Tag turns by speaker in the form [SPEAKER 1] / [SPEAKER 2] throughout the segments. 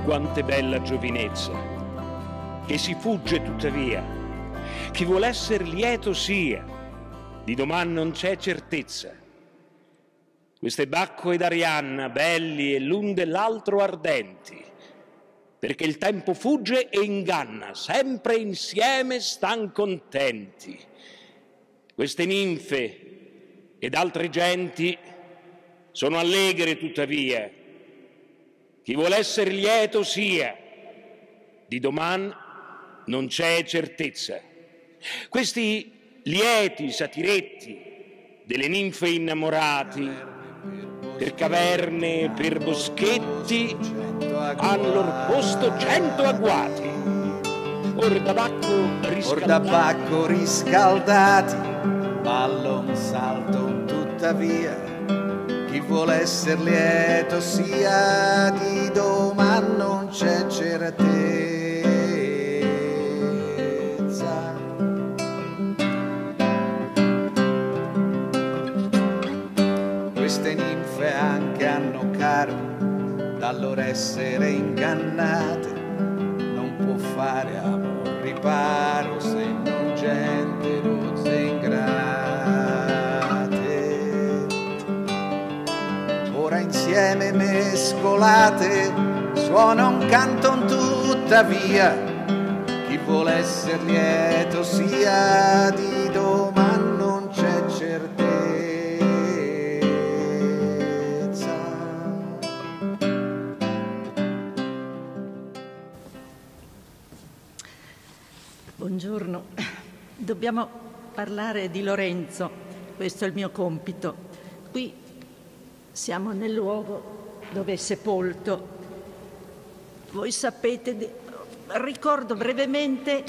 [SPEAKER 1] quante bella giovinezza, che si fugge tuttavia. Chi vuol esser lieto sia, di doman non c'è certezza. Queste Bacco ed Arianna, belli e l'un dell'altro ardenti, perché il tempo fugge e inganna, sempre insieme stan contenti. Queste ninfe ed altre genti sono allegre tuttavia. Chi vuol esser lieto sia, di doman non c'è certezza. Questi lieti satiretti delle ninfe innamorati, per caverne e per boschetti, han lor posto 100 agguati. Or da Bacco riscaldati,
[SPEAKER 2] ballo un salto tuttavia. Chi vuol esser lieto sia, di doman non c'è certezza. Queste ninfe anche hanno caro dal loro essere ingannate, non può fare amor riparo se non gente rozze ingrate. Ora insieme mescolate suona un canton tuttavia. Chi vuol esser lieto sia, di doman non c'è certezza.
[SPEAKER 3] Buongiorno, dobbiamo parlare di Lorenzo, questo è il mio compito. Qui siamo nel luogo dove è sepolto. Voi sapete, ricordo brevemente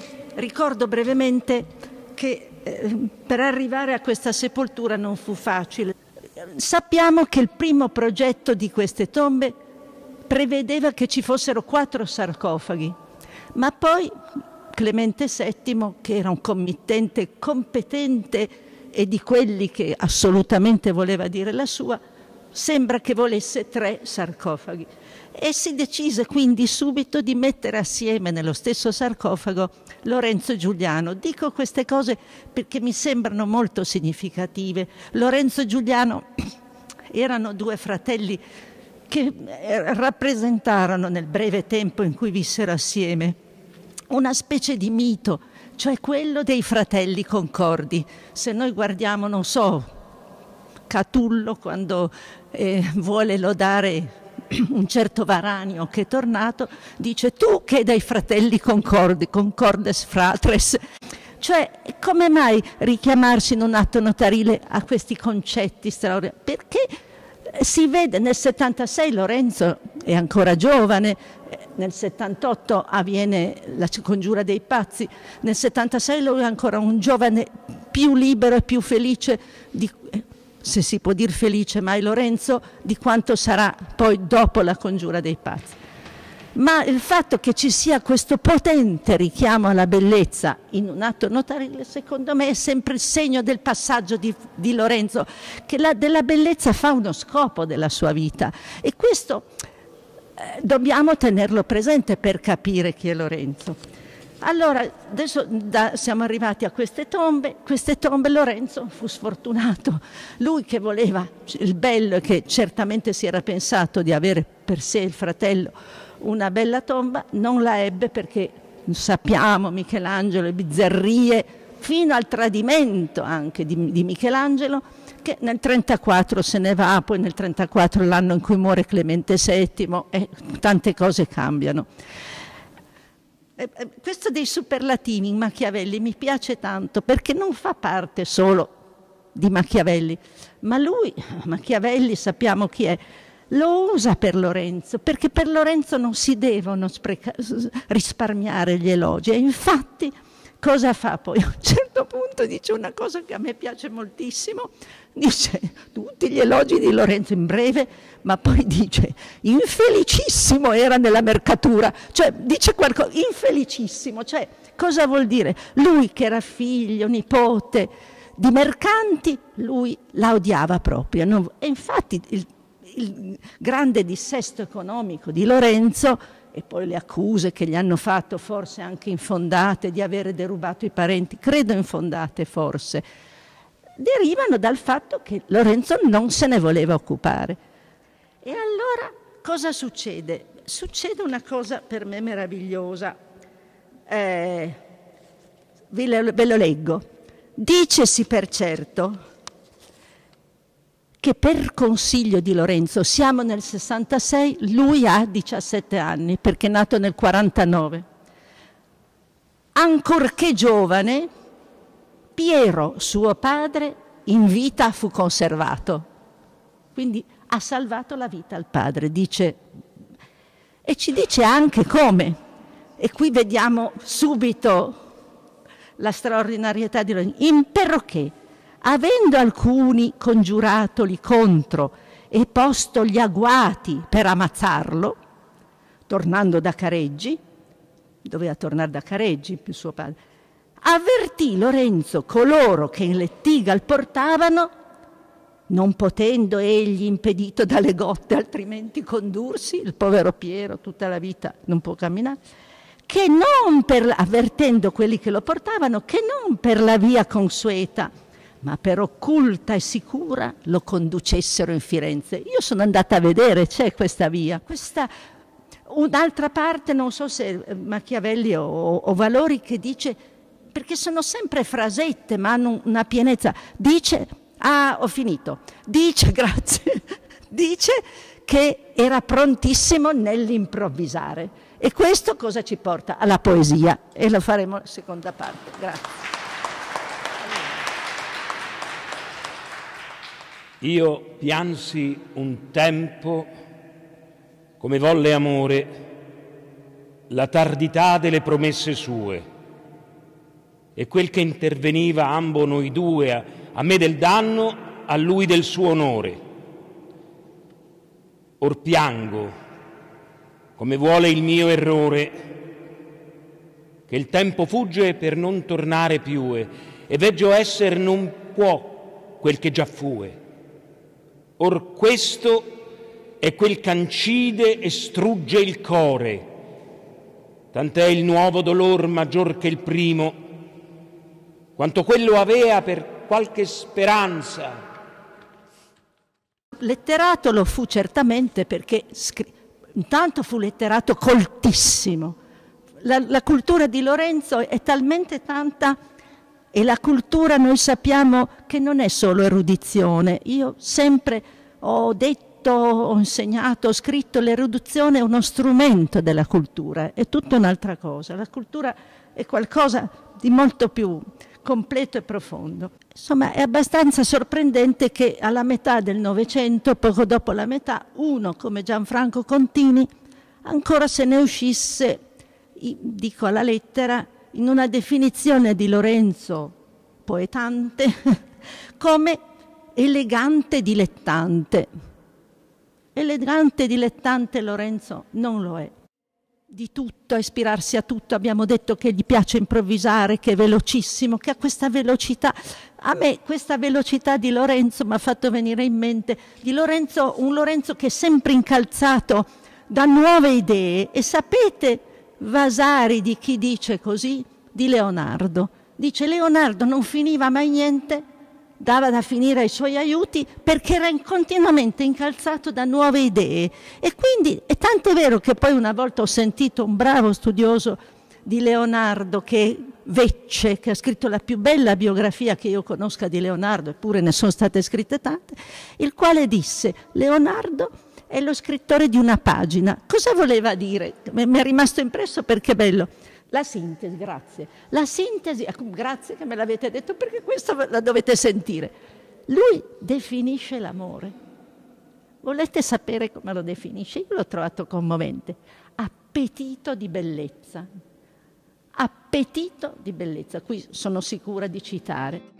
[SPEAKER 3] che per arrivare a questa sepoltura non fu facile. Sappiamo che il primo progetto di queste tombe prevedeva che ci fossero 4 sarcofagi, ma poi Clemente VII, che era un committente competente e di quelli che assolutamente voleva dire la sua, sembra che volesse 3 sarcofagi. E si decise quindi subito di mettere assieme nello stesso sarcofago Lorenzo e Giuliano. Dico queste cose perché mi sembrano molto significative. Lorenzo e Giuliano erano 2 fratelli che rappresentarono nel breve tempo in cui vissero assieme una specie di mito, cioè quello dei fratelli concordi. Se noi guardiamo, non so, Catullo quando vuole lodare un certo Varanio che è tornato, dice: tu che dai fratelli concordi, concordes fratres. Cioè, come mai richiamarsi in un atto notarile a questi concetti straordinari? Perché si vede nel 76 Lorenzo è ancora giovane, nel 78 avviene la congiura dei pazzi, nel 76 lui è ancora un giovane più libero e più felice, se si può dire felice mai Lorenzo, di quanto sarà poi dopo la congiura dei pazzi. Ma il fatto che ci sia questo potente richiamo alla bellezza in un atto notarile, secondo me è sempre il segno del passaggio di Lorenzo, che della bellezza fa uno scopo della sua vita, e questo dobbiamo tenerlo presente per capire chi è Lorenzo. Allora, adesso siamo arrivati a queste tombe. Lorenzo fu sfortunato, lui che voleva il bello e che certamente si era pensato di avere per sé il fratello una bella tomba, non la ebbe perché sappiamo Michelangelo e bizzarrie, fino al tradimento anche di Michelangelo, che nel 34 se ne va, poi nel 34 l'anno in cui muore Clemente VII, e tante cose cambiano. Questo dei superlativi in Machiavelli mi piace tanto perché non fa parte solo di Machiavelli, ma lui, Machiavelli sappiamo chi è, lo usa per Lorenzo, perché per Lorenzo non si devono risparmiare gli elogi, e infatti cosa fa poi? A un certo punto dice una cosa che a me piace moltissimo, dice tutti gli elogi di Lorenzo in breve, ma poi dice infelicissimo era nella mercatura, cioè dice qualcosa, infelicissimo, cioè cosa vuol dire? Lui che era figlio, nipote di mercanti, lui la odiava proprio, e infatti il grande dissesto economico di Lorenzo e poi le accuse che gli hanno fatto, forse anche infondate, di avere derubato i parenti, credo infondate forse, derivano dal fatto che Lorenzo non se ne voleva occupare. E allora cosa succede? Succede una cosa per me meravigliosa. Ve lo leggo. Dicesi per certo che per consiglio di Lorenzo, siamo nel 66, lui ha 17 anni, perché è nato nel 49. Ancorché giovane, Piero, suo padre, in vita fu conservato. Quindi ha salvato la vita al padre, dice, e ci dice anche come. E qui vediamo subito la straordinarietà di Lorenzo. Imperché, avendo alcuni congiuratoli contro e posto gli agguati per ammazzarlo, tornando da Careggi, doveva tornare da Careggi più suo padre, avvertì Lorenzo coloro che in lettiga il portavano, non potendo egli impedito dalle gotte altrimenti condursi, il povero Piero tutta la vita non può camminare, che non per, avvertendo quelli che lo portavano, che non per la via consueta, ma per occulta e sicura lo conducessero in Firenze. Io sono andata a vedere, c'è questa via. Un'altra parte, non so se Machiavelli o Valori, che dice, perché sono sempre frasette ma hanno una pienezza, dice, ho finito, dice, grazie, dice che era prontissimo nell'improvvisare. E questo cosa ci porta? Alla poesia, e lo faremo alla seconda parte. Grazie.
[SPEAKER 1] Io piansi un tempo, come volle amore, la tardità delle promesse sue, e quel che interveniva ambo noi due, a me del danno, a lui del suo onore. Or piango, come vuole il mio errore, che il tempo fugge per non tornare più, e veggio esser non può quel che già fue. Or questo è quel c'ancide e strugge il core, tant'è il nuovo dolor maggior che il primo, quanto quello avea per qualche speranza.
[SPEAKER 3] Letterato lo fu certamente perché intanto fu letterato coltissimo. La cultura di Lorenzo è talmente tanta, e la cultura noi sappiamo che non è solo erudizione. Io sempre ho detto, ho insegnato, ho scritto, l'erudizione è uno strumento della cultura, è tutta un'altra cosa. La cultura è qualcosa di molto più completo e profondo. Insomma, è abbastanza sorprendente che alla metà del Novecento, poco dopo la metà, uno come Gianfranco Contini ancora se ne uscisse, dico alla lettera, in una definizione di Lorenzo poetante come elegante dilettante. Elegante dilettante Lorenzo non lo è. Di tutto, a ispirarsi a tutto, abbiamo detto che gli piace improvvisare, che è velocissimo, che ha questa velocità. A me questa velocità di Lorenzo mi ha fatto venire in mente di Lorenzo, un Lorenzo che è sempre incalzato da nuove idee. E sapete, Vasari, di chi dice così? Di Leonardo. Dice: Leonardo non finiva mai niente, dava da finire ai suoi aiuti perché era continuamente incalzato da nuove idee. E quindi è tanto vero che poi una volta ho sentito un bravo studioso di Leonardo, che Vecce, che ha scritto la più bella biografia che io conosca di Leonardo, eppure ne sono state scritte tante, il quale disse: Leonardo è lo scrittore di una pagina. Cosa voleva dire? Mi è rimasto impresso perché è bello. La sintesi, grazie. La sintesi, grazie che me l'avete detto, perché questo la dovete sentire. Lui definisce l'amore. Volete sapere come lo definisce? Io l'ho trovato commovente. Appetito di bellezza. Appetito di bellezza. Qui sono sicura di citare.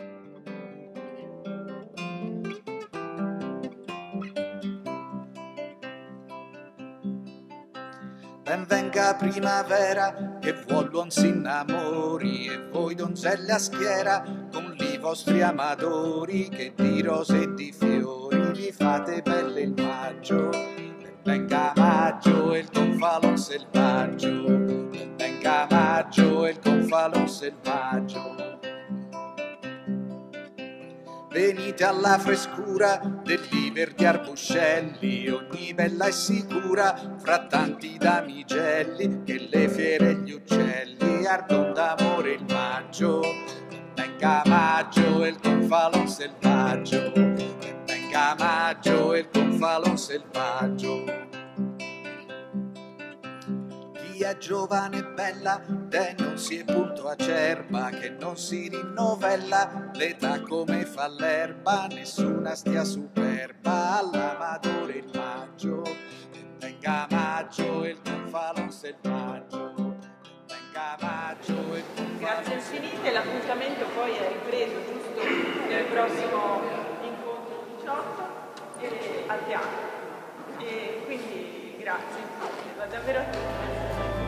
[SPEAKER 2] Ben venga primavera, che vuol l'uom s'innamori, e voi donzelle a schiera, con li vostri amatori, che di rose e di fiori vi fate belle il maggio. Le venga maggio e il gonfalon selvaggio, venga maggio e il gonfalon selvaggio. Venite alla frescura degli verdi arbuscelli, ogni bella e sicura fra tanti damigelli, che le fiere e gli uccelli ardon d'amore il maggio. Venga maggio e il gonfalon selvaggio, venga maggio e il gonfalon selvaggio. Chi è giovane e bella, te non si è punto acerba, che non si rinnovella l'età come fa l'erba, nessuna stia superba all'amatore il maggio. Venga maggio e il gonfalon selvaggio, venga maggio e il gonfalon.
[SPEAKER 4] Grazie infinite, l'appuntamento poi è ripreso giusto nel prossimo incontro 18 al teatro. E quindi grazie, davvero a tutti.